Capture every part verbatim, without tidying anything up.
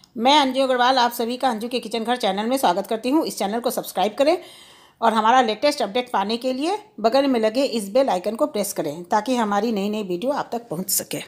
मैं अंजू अग्रवाल आप सभी का अंजू के किचन घर चैनल में स्वागत करती हूँ। इस चैनल को सब्सक्राइब करें और हमारा लेटेस्ट अपडेट पाने के लिए बगल में लगे इस बेल आइकन को प्रेस करें ताकि हमारी नई नई वीडियो आप तक पहुँच सके।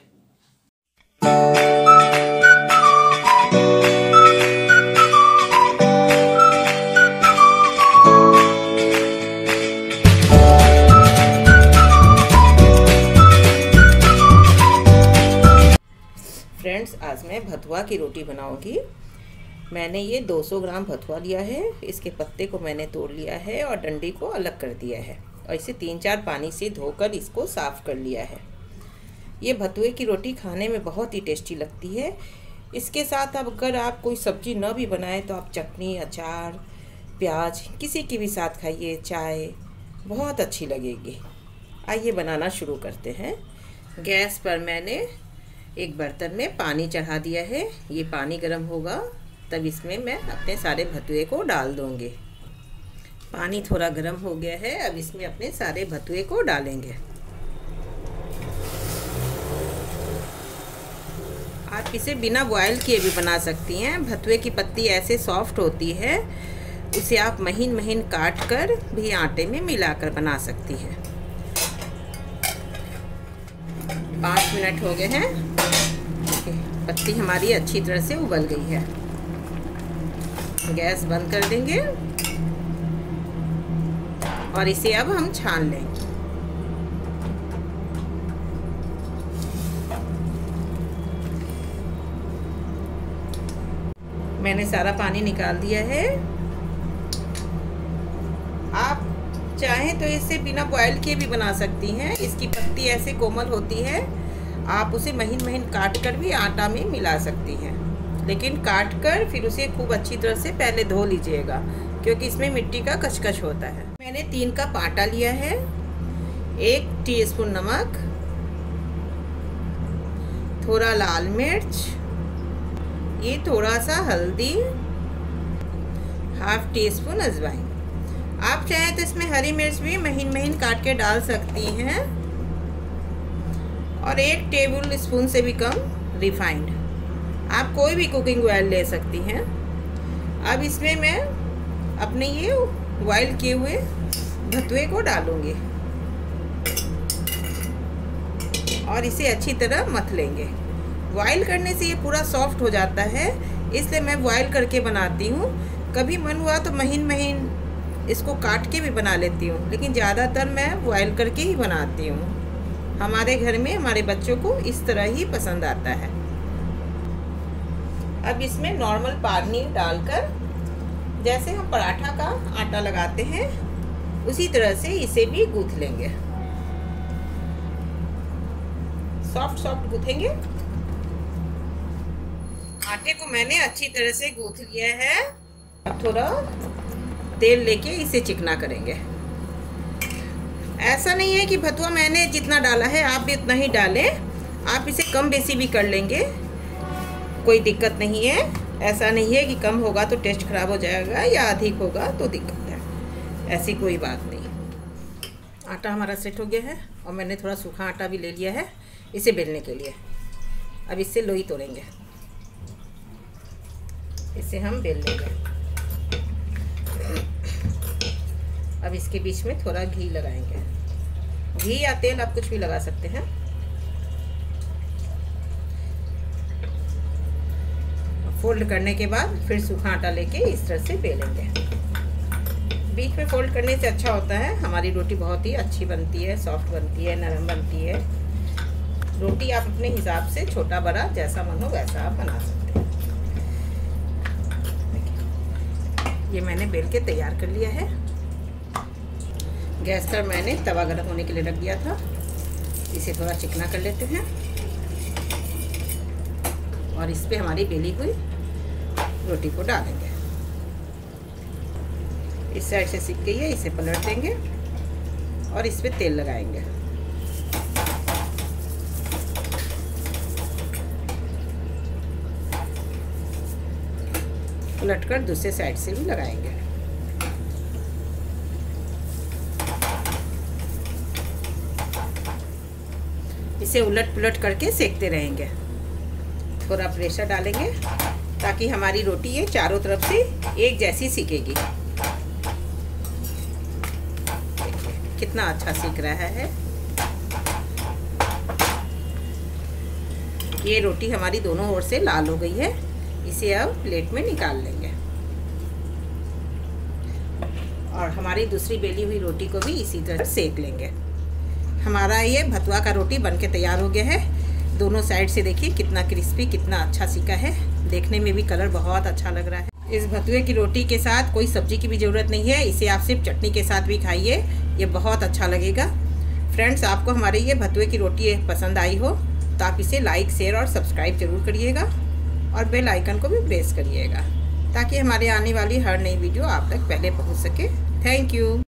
फ्रेंड्स, आज मैं भथुआ की रोटी बनाऊंगी। मैंने ये दो सौ ग्राम भथुआ लिया है। इसके पत्ते को मैंने तोड़ लिया है और डंडी को अलग कर दिया है और इसे तीन चार पानी से धोकर इसको साफ़ कर लिया है। ये भथुए की रोटी खाने में बहुत ही टेस्टी लगती है। इसके साथ अब अगर आप कोई सब्ज़ी न भी बनाएं तो आप चटनी, अचार, प्याज किसी के भी साथ खाइए, चाय बहुत अच्छी लगेगी। आइए बनाना शुरू करते हैं। गैस पर मैंने एक बर्तन में पानी चढ़ा दिया है। ये पानी गर्म होगा तब इसमें मैं अपने सारे भथुए को डाल दूँगी। पानी थोड़ा गर्म हो गया है, अब इसमें अपने सारे भथुए को डालेंगे। आप इसे बिना बॉयल किए भी बना सकती हैं। भथुए की पत्ती ऐसे सॉफ्ट होती है, उसे आप महीन महीन काट कर भी आटे में मिलाकर बना सकती हैं। पाँच मिनट हो गए हैं। पत्ती हमारी अच्छी तरह से उबल गई है। गैस बंद कर देंगे और इसे अब हम छान लेंगे। मैंने सारा पानी निकाल दिया है। आप चाहें तो इसे बिना बॉयल किए भी बना सकती हैं। इसकी पत्ती ऐसे कोमल होती है, आप उसे महीन महीन काट कर भी आटा में मिला सकती हैं। लेकिन काट कर फिर उसे खूब अच्छी तरह से पहले धो लीजिएगा क्योंकि इसमें मिट्टी का कचकच होता है। मैंने तीन कप आटा लिया है, एक टीस्पून नमक, थोड़ा लाल मिर्च, ये थोड़ा सा हल्दी, हाफ टी स्पून अजवाइन। आप चाहें तो इसमें हरी मिर्च भी महीन महीन काट के डाल सकती हैं और एक टेबल स्पून से भी कम रिफाइंड। आप कोई भी कुकिंग ऑयल ले सकती हैं। अब इसमें मैं अपने ये बॉयल किए हुए भथुए को डालूंगी और इसे अच्छी तरह मथ लेंगे। बॉयल करने से ये पूरा सॉफ्ट हो जाता है, इसलिए मैं बॉयल करके बनाती हूँ। कभी मन हुआ तो महीन महीन इसको काट के भी बना लेती हूँ, लेकिन ज़्यादातर मैं बॉयल करके ही बनाती हूँ। हमारे घर में हमारे बच्चों को इस तरह ही पसंद आता है। अब इसमें नॉर्मल पानी डालकर जैसे हम पराठा का आटा लगाते हैं उसी तरह से इसे भी गूँथ लेंगे। सॉफ्ट सॉफ्ट गूँथेंगे। आटे को मैंने अच्छी तरह से गूँथ लिया है। अब थोड़ा तेल लेके इसे चिकना करेंगे। ऐसा नहीं है कि भथुआ मैंने जितना डाला है आप भी उतना ही डालें। आप इसे कम बेसी भी कर लेंगे, कोई दिक्कत नहीं है। ऐसा नहीं है कि कम होगा तो टेस्ट खराब हो जाएगा या अधिक होगा तो दिक्कत है, ऐसी कोई बात नहीं। आटा हमारा सेट हो गया है और मैंने थोड़ा सूखा आटा भी ले लिया है इसे बेलने के लिए। अब इससे लोई तोड़ेंगे, इसे हम बेल लेंगे। अब इसके बीच में थोड़ा घी लगाएंगे। घी या तेल आप कुछ भी लगा सकते हैं। फोल्ड करने के बाद फिर सूखा आटा लेके इस तरह से बेलेंगे। बीच में फोल्ड करने से अच्छा होता है, हमारी रोटी बहुत ही अच्छी बनती है, सॉफ्ट बनती है, नरम बनती है। रोटी आप अपने हिसाब से छोटा बड़ा जैसा मन हो वैसा आप बना सकते हैं। ये मैंने बेल के तैयार कर लिया है। गैस पर मैंने तवा गर्म होने के लिए रख दिया था। इसे थोड़ा चिकना कर लेते हैं और इस पे हमारी बेली हुई रोटी को डालेंगे। इस साइड से सिक गई है, इसे पलट देंगे और इस पे तेल लगाएंगे। पलटकर दूसरे साइड से भी लगाएंगे। इसे उलट पुलट करके सेकते रहेंगे। थोड़ा प्रेशर डालेंगे ताकि हमारी रोटी ये चारों तरफ से एक जैसी सीखेगी। देखिए कितना अच्छा सीख रहा है। ये रोटी हमारी दोनों ओर से लाल हो गई है। इसे अब प्लेट में निकाल लेंगे और हमारी दूसरी बेली हुई रोटी को भी इसी तरह सेक लेंगे। हमारा ये भतवा का रोटी बनके तैयार हो गया है। दोनों साइड से देखिए कितना क्रिस्पी, कितना अच्छा सीखा है। देखने में भी कलर बहुत अच्छा लग रहा है। इस भतुए की रोटी के साथ कोई सब्जी की भी ज़रूरत नहीं है। इसे आप सिर्फ चटनी के साथ भी खाइए, ये बहुत अच्छा लगेगा। फ्रेंड्स, आपको हमारे ये भतुए की रोटी पसंद आई हो तो आप इसे लाइक, शेयर और सब्सक्राइब जरूर करिएगा और बेल आइकन को भी प्रेस करिएगा ताकि हमारे आने वाली हर नई वीडियो आप तक पहले पहुंच सके। Thank you.